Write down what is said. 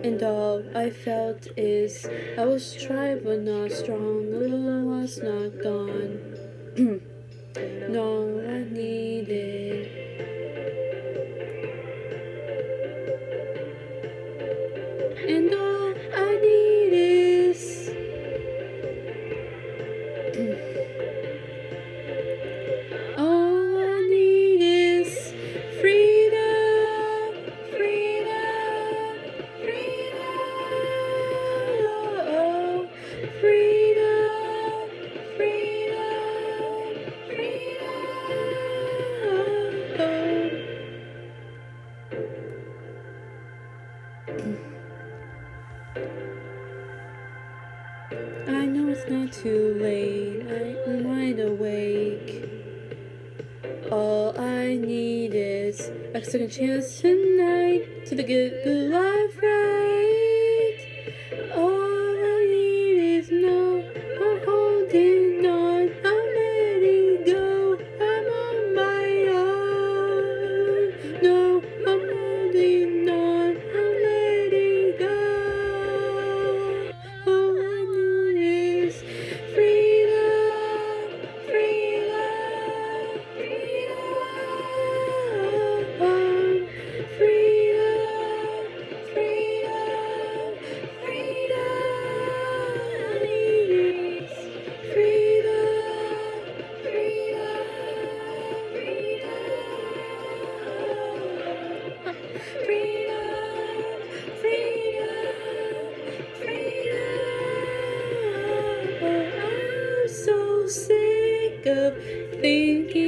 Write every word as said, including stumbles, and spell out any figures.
And all I felt is I was tried but not strong, I was not gone. No, I needed. And all I need is all I need is freedom, freedom, freedom, oh, freedom, freedom, freedom. I know it's not too late, I'm wide awake. All I need is a second chance tonight to the good, good life right. All I need is no, I'm holding on, I'm letting go, I'm on my own. No, I'm holding on, I'm letting go. All I need is freedom, freedom, freedom, freedom, freedom, freedom. Freedom, freedom, freedom, freedom, freedom. I'm so sick of thinking